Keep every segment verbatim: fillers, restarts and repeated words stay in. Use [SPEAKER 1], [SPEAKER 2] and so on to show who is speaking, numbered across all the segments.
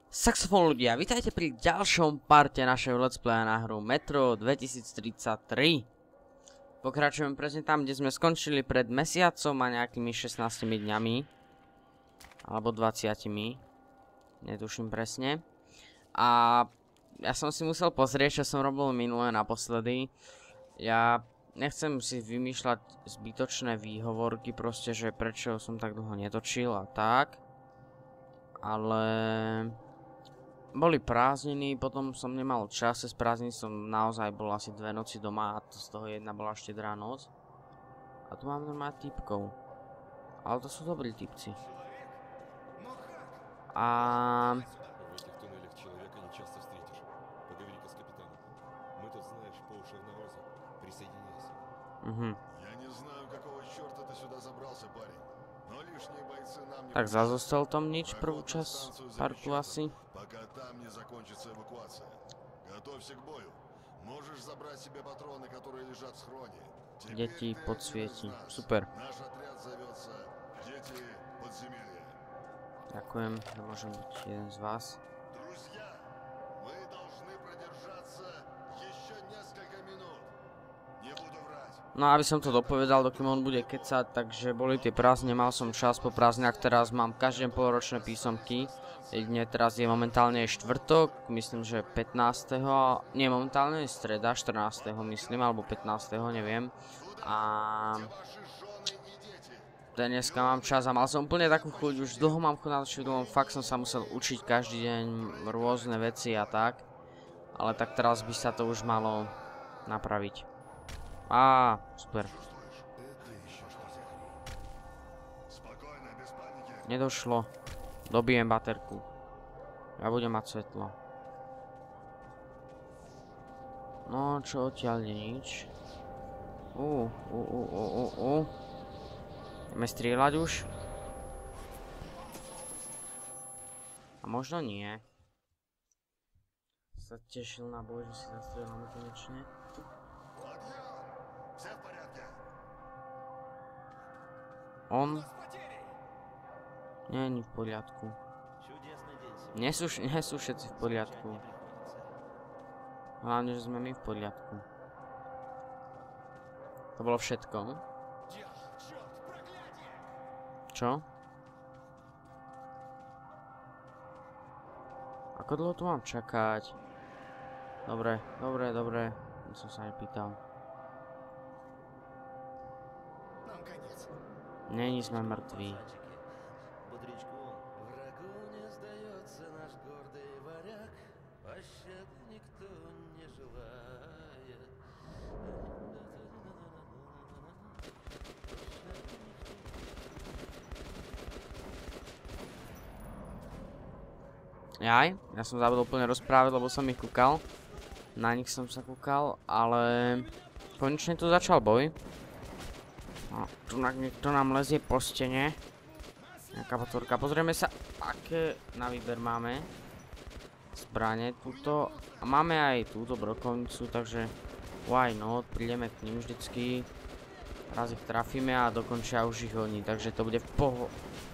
[SPEAKER 1] Saxofón ľudia, vítajte pri ďalšom parte našeho let's playa na hru Metro dvetisíctridsaťtri. Pokračujeme presne tam, kde sme skončili pred mesiacom a nejakými šestnástimi dňami. Alebo dvadsiatimi. Netuším presne. A ja som si musel pozrieť, čo som robil minulé naposledy. Ja nechcem si vymýšľať zbytočné výhovorky, proste, že prečo som tak dlho netočil a tak. Ale boli prázdniny, potom som nemal čas, z prázdniny som naozaj bol asi dve noci doma a to z toho jedna bola štedrá noc. A tu mám normálne typkov. Ale to sú dobrí typci. A... Mhm. Tak zazostal tam nič prvú časť parku asi. Deti podsvieti. Super. Ďakujem, že môžem byť jeden z vás. No aby som to dopovedal, dokým on bude kecať, takže boli tie prázdne, mal som čas po prázdniach, teraz mám každé polročné písomky. Jedine teraz je momentálne štvrtok, myslím, že pätnásteho nie, momentálne je streda, štrnásteho myslím, alebo pätnásteho neviem. A... dneska mám čas a mal som úplne takú chuť, už dlho mám chuť na to, fakt som sa musel učiť každý deň rôzne veci a tak. Ale tak teraz by sa to už malo napraviť. Á, super. Nedošlo. Dobijem baterku. Ja budem mať svetlo. No, čo odtiaľ je nič. Ú, ú, ú, ú, ú, ú. Ideme strieľať už? A možno nie. Sa tešil na boj, že si zastrieľame konečne. On nie je v poriadku. Nie sú, nie sú všetci v poriadku. Hlavne, že sme my v poriadku. To bolo všetko. Čo? Ako dlho tu mám čakať? Dobre, dobre, dobre. Nic som sa nepýtal. Není sme mŕtvi. Jaj, ja som zabudol úplne rozprávať, lebo som ich kúkal. Na nich som sa kúkal, ale konečne tu začal boj. No, tu niekto nám lezie po stene. Nejaká potvorka. Pozrieme sa, aké na výber máme. Zbrane túto. A máme aj túto brokovnicu, takže why not, prídeme k ním vždycky. Raz ich trafíme a dokončia už ich oni, takže to bude v poho...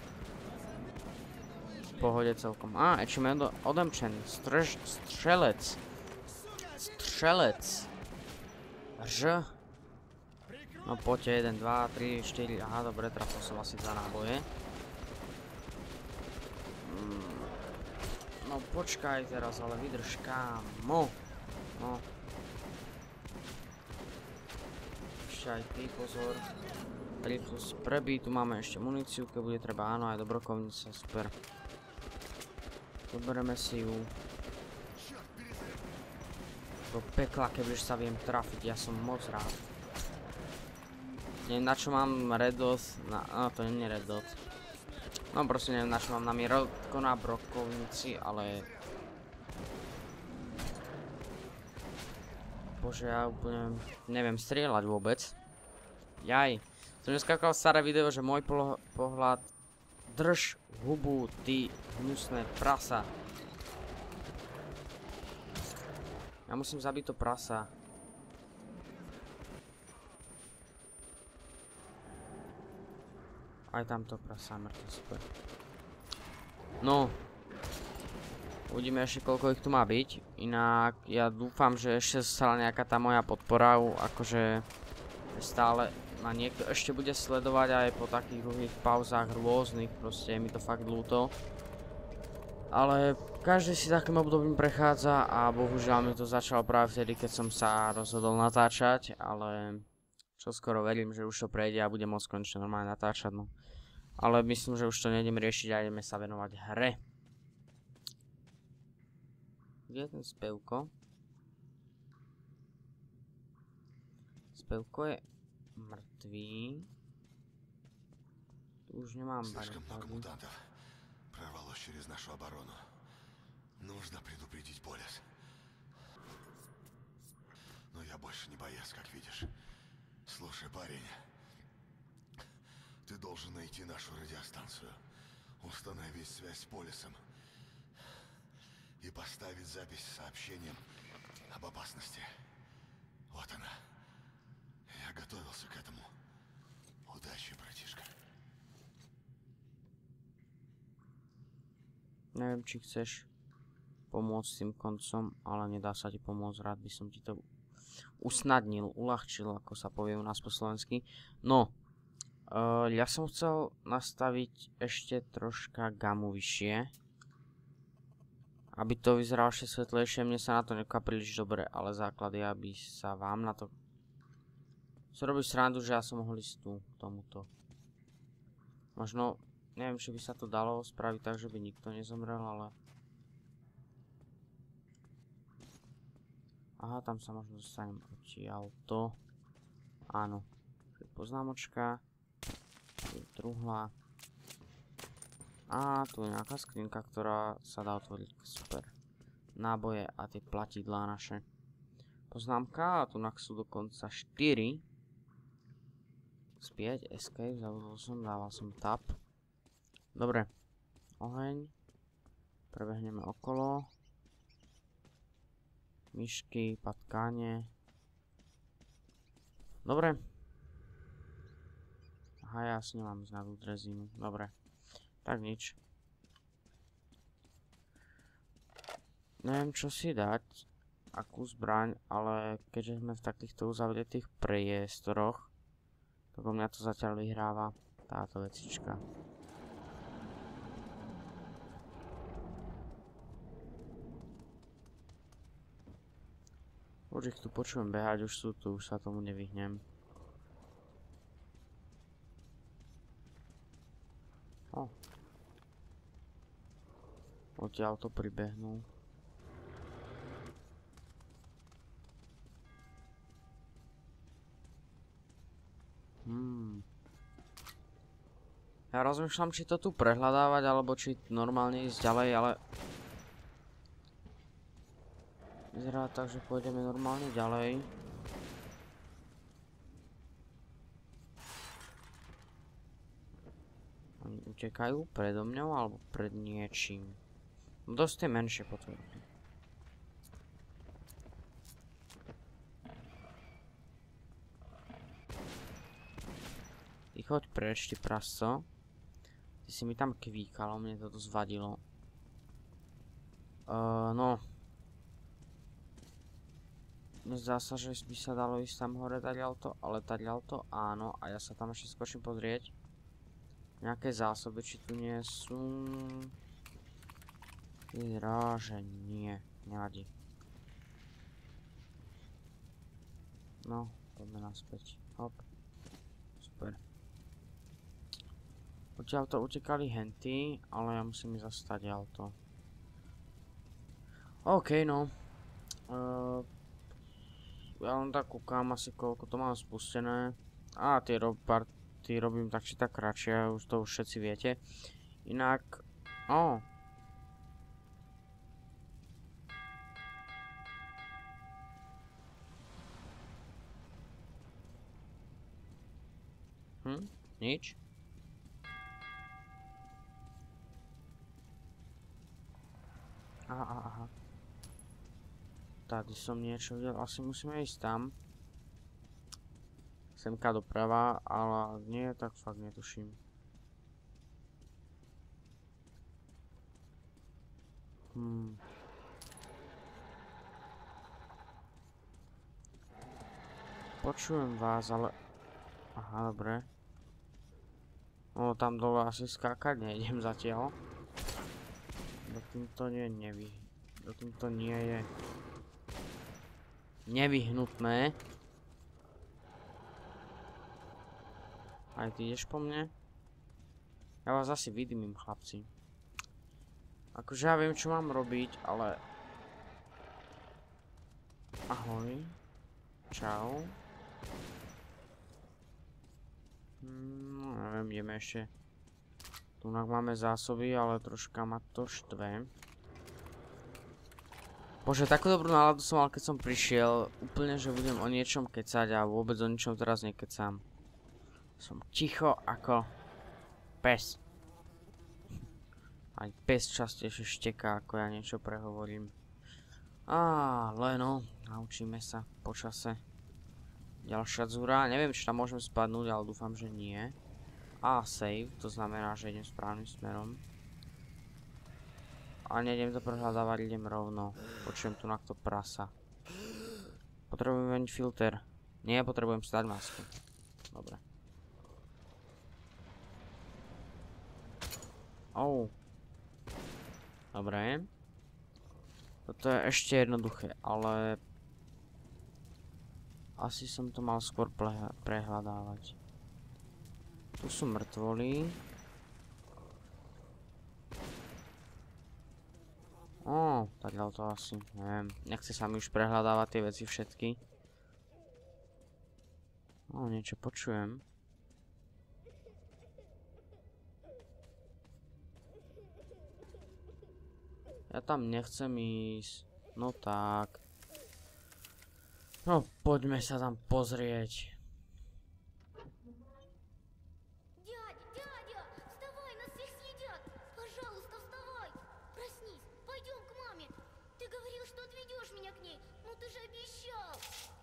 [SPEAKER 1] v pohode celkom. Á, achievement odemčený. Strž... strelec. Strelec. Ž. No poďte, jeden, dva, tri, štyri, aha, dobre, trafil som asi dva náboje. Mm, no počkaj teraz, ale vydrž, kámo. No. Ešte aj ty, pozor. Rýchlosť prebí, tu máme ešte muníciu, keď bude treba, áno, aj dobrokovnica, super. Zoberieme si ju. Do pekla, keďže sa viem trafiť, ja som moc rád. Neviem, na čo mám red dot, na, no to nie je red dot. No proste neviem, na čo mám na mirotko na brokovnici, ale... Bože, ja úplne neviem strieľať vôbec. Jaj, som dneska kúkal staré video, že môj pohľad... Drž hubu, ty hnusné prasa. Ja musím zabiť to prasa. Aj tamto prasa, mŕtve, super. No. Uvidíme ešte, koľko ich tu má byť. Inak ja dúfam, že ešte zostala nejaká tá moja podpora, akože stále ma niekto ešte bude sledovať aj po takých dlhých pauzách rôznych, proste je mi to fakt ľúto. Ale každý si takým obdobím prechádza a bohužiaľ mi to začalo práve vtedy, keď som sa rozhodol natáčať, ale čoskoro verím, že už to prejde a budem môcť konečne normálne natáčať, no. Ale myslím, že už to nejdem riešiť a ideme sa venovať hre. Kde je ten spevko? Spevko je mŕtvý. Tu už nemám barikády.
[SPEAKER 2] Прорвалось через нашу оборону. Нужно предупредить Полис. Но я больше не боец, как видишь. Слушай, парень, ты должен найти нашу радиостанцию, установить связь с Полисом и поставить запись с сообщением об опасности. Вот она. Я готовился к этому. Удачи, братишка.
[SPEAKER 1] Neviem, či chceš pomôcť s tým koncom, ale nedá sa ti pomôcť, rád by som ti to usnadnil, uľahčil, ako sa povie u nás po slovensky. No, uh, ja som chcel nastaviť ešte troška gamu vyššie, aby to vyzeralo ešte svetlejšie. Mne sa na to neká príliš dobre, ale základ je, aby sa vám na to zrobiť srandu, že ja som mohol ísť tu, k tomuto. Možno neviem, či by sa to dalo spraviť tak, že by nikto nezomrel, ale... Aha, tam sa možno dostanem odtiaľto. Áno. Poznámočka. Tu je truhla. A tu je nejaká skrinka, ktorá sa dá otvoriť. Super. Náboje a tie platidlá naše. Poznámka, a tu sú dokonca štyri. Späť, escape, zabudol som, dával som tab. Dobre, oheň, prebehneme okolo, myšky, patkáne. Dobre. Aha, ja si nemám ísť na tú drezinu, dobre, tak nič. Neviem, čo si dať, akú zbraň, ale keďže sme v takýchto uzavretých priestoroch, tak o mňa to zatiaľ vyhráva táto vecička. Už ich tu počujem behať, už sú tu, už sa tomu nevyhnem. O. Odtiaľ to pribehnú. Hmm. Ja rozmýšľam, či to tu prehľadávať, alebo či normálne ísť ďalej, ale... Vyzerá tak, že pôjdeme normálne ďalej. Oni utekajú predo mňou alebo pred niečím. No dosť je menšie potvorky. Ty choď preč, ty prasco. Ty si mi tam kvíkalo, mne to dosť vadilo. Uh, no. Zdá sa, že by sa dalo ísť tam hore tadiaľto, ale tadiaľto áno. A ja sa tam ešte skočím pozrieť. Nejaké zásoby, či tu nie sú... Vyzerá, že nie. Nevadí. No, poďme naspäť. Hop. Super. Odtiaľto utekali henty, ale ja musím ísť zase tadiaľto. OK, no. Uh, Ja len tak kúkam asi koľko to mám spustené. A tie party robím tak či tak kratšie, už to už všetci viete. Inak... Ó. Hm? Nič? Aha, aha, aha. Tady som niečo videl, asi musíme ísť tam. Semka doprava, ale nie, tak fakt netuším. Hmm. Počujem vás, ale... Aha, dobre. No, tam dole asi skákať nejdem zatiaľ. Dokým to nie, nevy... Dokým to nie je... nevyhnutné. Aj ty ideš po mne? Ja vás asi vidím, chlapci. Akože ja viem, čo mám robiť, ale... Ahoj. Čau. No, neviem, ideme ešte. Tunak máme zásoby, ale troška ma to štve. Bože, takú dobrú náladu som mal, keď som prišiel. Úplne, že budem o niečom kecať a vôbec o ničom teraz nekecám. Som ticho ako pes. Aj pes častejšie šteká, ako ja niečo prehovorím. Ale no, naučíme sa po čase. Ďalšia dzúra, neviem, či tam môžem spadnúť, ale dúfam, že nie. A save, to znamená, že idem správnym smerom. A nejdem to prehľadávať, idem rovno. Počujem tu na to prasa. Potrebujem meniť filter. Nie, potrebujem stať masku. Dobre. Oh. Dobre. Toto je ešte jednoduché, ale... Asi som to mal skôr prehľadávať. Tu sú mŕtvoly. Ó, takhle to asi, neviem. Nechce sa mi už prehľadávať tie veci všetky. Ó, niečo počujem. Ja tam nechcem ísť. No tak. No, poďme sa tam pozrieť.
[SPEAKER 3] Дядя, дядя, вставай, нас всех съедят. Пожалуйста, вставай. Проснись, пойдем к маме. Ты говорил, что отведешь меня к ней. Ну ты же обещал.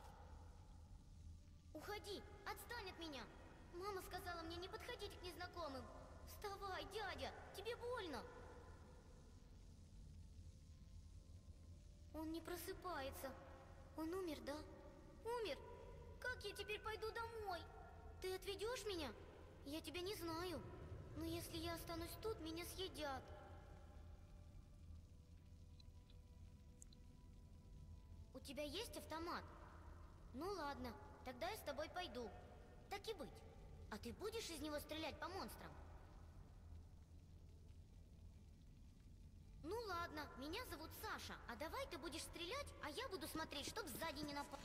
[SPEAKER 3] Уходи, отстань от меня. Мама сказала мне не подходить к незнакомым. Вставай, дядя, тебе больно. Он не просыпается. Он умер, да? Умер? Как я теперь пойду домой? Ты отведешь меня? Я тебя не знаю. Но если я останусь тут, меня съедят. У тебя есть автомат? Ну ладно, тогда я с тобой пойду. Так и быть. А ты будешь из него стрелять по монстрам? Ну ладно, меня зовут Саша, а давай ты будешь стрелять, а я буду смотреть, чтоб сзади не напал.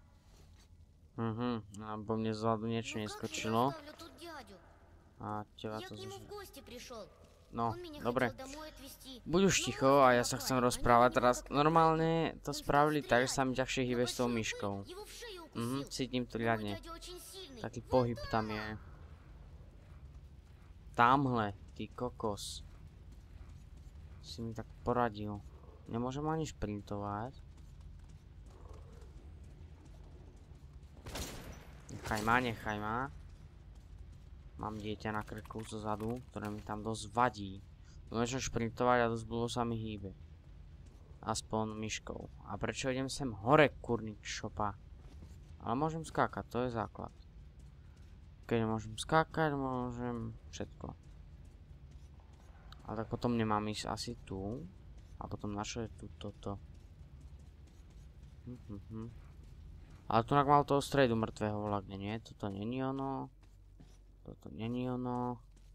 [SPEAKER 1] Угу, або мне ззаду niečo neskočilo. A teba
[SPEAKER 3] Я
[SPEAKER 1] to
[SPEAKER 3] к нему
[SPEAKER 1] zúži.
[SPEAKER 3] в гости пришел.
[SPEAKER 1] No,
[SPEAKER 3] Он меня
[SPEAKER 1] dobre.
[SPEAKER 3] хотел домой отвезти.
[SPEAKER 1] Buď už
[SPEAKER 3] Но
[SPEAKER 1] ticho
[SPEAKER 3] монстры
[SPEAKER 1] a ja sa
[SPEAKER 3] напали,
[SPEAKER 1] chcem
[SPEAKER 3] они
[SPEAKER 1] rozprávať
[SPEAKER 3] его
[SPEAKER 1] teraz.
[SPEAKER 3] никак не
[SPEAKER 1] Normálne
[SPEAKER 3] поймали.
[SPEAKER 1] to
[SPEAKER 3] Он стал
[SPEAKER 1] spravili tak, že
[SPEAKER 3] стрелять,
[SPEAKER 1] sa mi ťažšie
[SPEAKER 3] но
[SPEAKER 1] hýbe s tou
[SPEAKER 3] большой
[SPEAKER 1] myškou.
[SPEAKER 3] пыль его в шею
[SPEAKER 1] Mhm,
[SPEAKER 3] укусил.
[SPEAKER 1] cítim to
[SPEAKER 3] Мой
[SPEAKER 1] riadne.
[SPEAKER 3] дядя очень сильный.
[SPEAKER 1] Taký
[SPEAKER 3] Вот
[SPEAKER 1] pohyb
[SPEAKER 3] так.
[SPEAKER 1] tam je. Tamhle, ty kokos. Si mi tak poradil. Nemôžem ani šprintovať. Nechaj ma, nechaj ma. Mám dieťa na krku zo zadu, ktoré mi tam dosť vadí. Môžem šprintovať a dosť dlho sa mi hýbe. Aspoň myškou. A prečo idem sem hore, kurník šopa? Ale môžem skákať, to je základ. Keď môžem skákať, môžem všetko. Ale tak potom nemám ísť asi tu. A potom na čo je tu toto? Hm, hm, hm. Ale tu mal toho stredu mŕtvého vlagne, nie? Toto není ono. Toto není ono.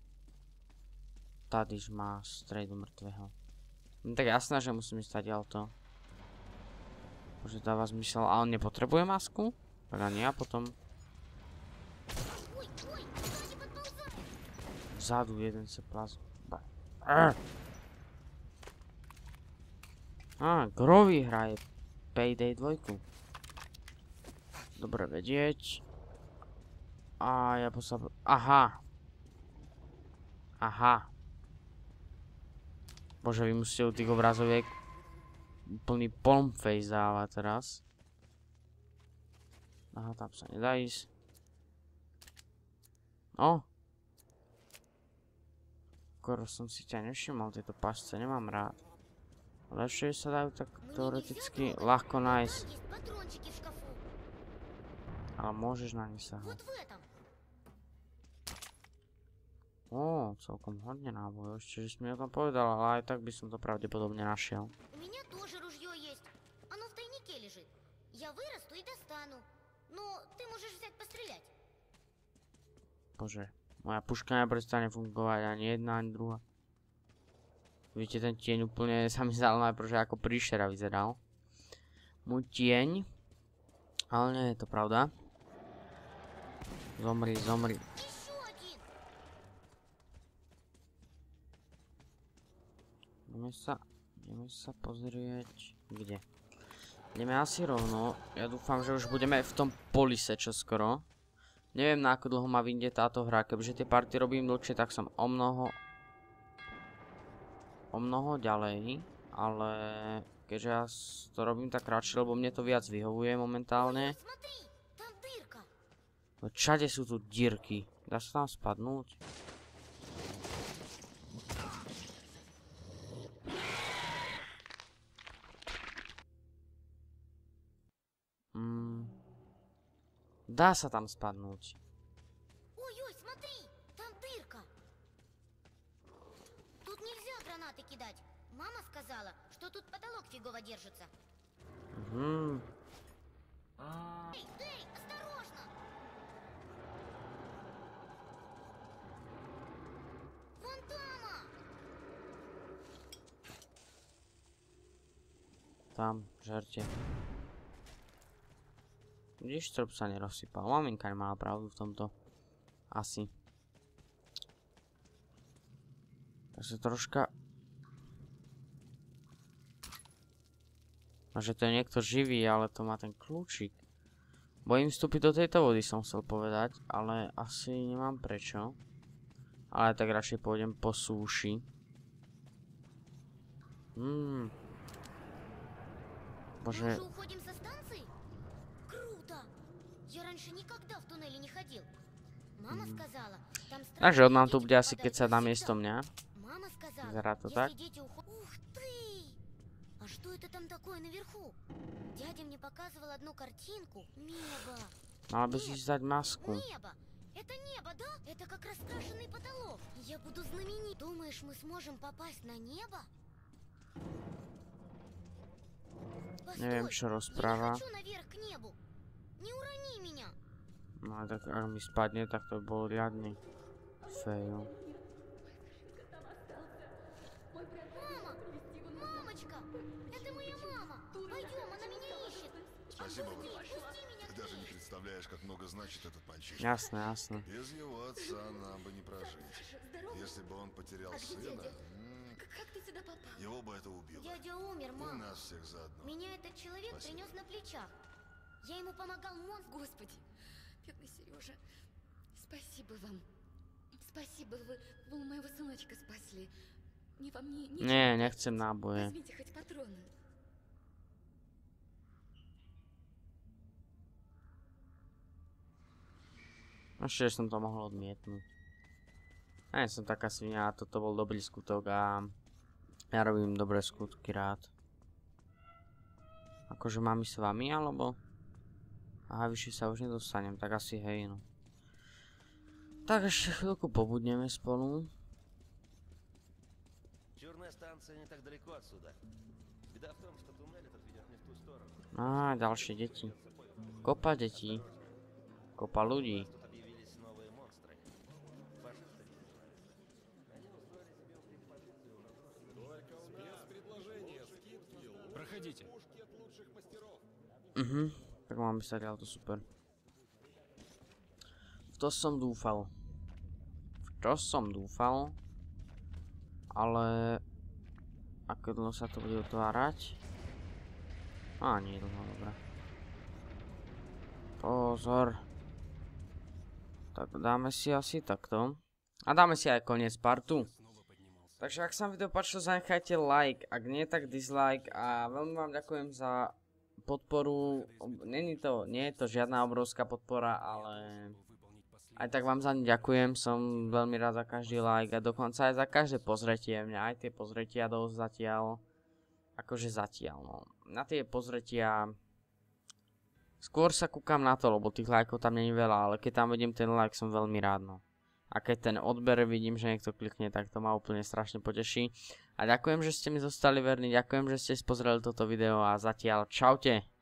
[SPEAKER 1] Tadyž má stredu mŕtvého. No tak jasné, že musím ísť ďalto. Bože, dáva zmysel. A on nepotrebuje masku? Tak ani ja potom.
[SPEAKER 3] Ой, ой, сзади подползает.
[SPEAKER 1] Vzadu jeden sa plaz... Á, Grovy hraje Payday dva. Dobre vedieť. A ja posa... Aha. Aha. Bože, vy musíte u tých obrazoviek úplný palm face dávať teraz. Aha, tam sa nedá ísť. No. Skoro som si ťa nevšimol, tieto pasce nemám rád. Ale ešte sa dajú tak teoreticky ľahko nájsť. Ale môžeš na ne sahať. Ó, celkom hodne nábojov, ešte že si mi o tom povedal, ale aj tak by som to pravdepodobne našiel.
[SPEAKER 3] У меня тоже ружье есть. Оно в тайнике лежит. Я вырасту и достану. Но ты можешь взять пострелять.
[SPEAKER 1] Bože, moja puška neprestane fungovať ani jedna, ani druhá. Vidíte, ten tieň úplne sa mi zdal najprv, že ako príšera vyzeral. Môj tieň. Ale nie je to pravda. Zomri, zomri. Ideme sa, ideme sa pozrieť. Kde? Ideme asi rovno. Ja dúfam, že už budeme v tom polise čoskoro. Neviem, na ako dlho ma vyjde táto hra. Keďže tie party robím dlhšie, tak som o mnoho... o mnoho ďalej. Ale... keďže ja to robím tak kratšie, lebo mne to viac vyhovuje momentálne. Všade sú tu dírky. Dá sa tam spadnúť? Mm. Dá sa tam spadnúť.
[SPEAKER 3] Ой-ой, смотри, там дырка. Тут нельзя гранаты кидать. Мама сказала, что тут потолок фигово держится.
[SPEAKER 1] Угу.
[SPEAKER 3] Эй, эй, осторожно! Вон тама!
[SPEAKER 1] Tam, žerte. Vidíš, strop sa nerozsypal. Maminka nemala pravdu v tomto. Asi. Takže troška... A že to je niekto živý, ale to má ten kľúčik. Bojím vstúpiť do tejto vody, som chcel povedať, ale asi nemám prečo. Ale tak radšej pôjdem po súši. Hmm. Bože... Takže on nám tu bude asi, keď sa dá miesto mňa. Vyzerá to так.
[SPEAKER 3] А что это там такое наверху? Дядя мне показывал одну картинку. Небо.
[SPEAKER 1] Мало бы здесь дать маску.
[SPEAKER 3] Небо. Это небо, да? Это как раскрашенный потолок. Я буду знаменит. Думаешь, мы сможем попасть на небо?
[SPEAKER 1] Не wiem, čo rozpráva.
[SPEAKER 3] Я не хочу наверх к небу. Не урони меня.
[SPEAKER 1] No a tak ak mi spadne, tak to by bol riadny fail.
[SPEAKER 2] Спасибо, брат. Ты даже не представляешь, как много значит этот мальчишка.
[SPEAKER 1] Ясно, ясно.
[SPEAKER 2] Без его отца нам бы не прожить. Если бы он потерял сына,
[SPEAKER 4] как ты сюда попал?
[SPEAKER 2] Его бы это убило.
[SPEAKER 3] Дядя умер,
[SPEAKER 2] И
[SPEAKER 3] мам.
[SPEAKER 2] нас всех заодно.
[SPEAKER 3] Меня этот человек
[SPEAKER 2] Спасибо.
[SPEAKER 3] принес на плечах. Я ему помогал монстру.
[SPEAKER 4] Господи, бедный Сережа. Спасибо вам. Спасибо, вы, вы моего сыночка спасли. Не вам не...
[SPEAKER 1] Nie, nechcem náboje.
[SPEAKER 4] Возьмите хоть патроны.
[SPEAKER 1] Ešte som to mohol odmietnúť. Ja nie som taká svinia, toto bol dobrý skutok a ja robím dobré skutky rád. Akože mám ísť s vami, alebo? Aha, vyššie sa už nedostanem, tak asi hej, no. Tak ešte chvíľku pobudneme spolu. Á, ďalšie deti. Kopa detí. Kopa ľudí. Mhm, tak máme sa ďalej, to super. V to som dúfal. V to som dúfal. Ale... ako dlho sa to bude otvárať? Á, nie dlho, dobré. Pozor. Tak dáme si asi takto. A dáme si aj koniec partu. Takže ak sa vám video páčilo, zanechajte like. Ak nie, tak dislike. A veľmi vám ďakujem za podporu. Není to, nie je to žiadna obrovská podpora, ale aj tak vám za ne ďakujem. Som veľmi rád za každý like a dokonca aj za každé pozretie. Mňa aj tie pozretia dosť zatiaľ Akože zatiaľ, no. Na tie pozretia... Skôr sa kúkam na to, lebo tých lajkov tam není veľa, ale keď tam vidím ten like, som veľmi rád, no. A keď ten odber vidím, že niekto klikne, tak to ma úplne strašne poteší. A ďakujem, že ste mi zostali verní, ďakujem, že ste si pozreli toto video a zatiaľ čaute.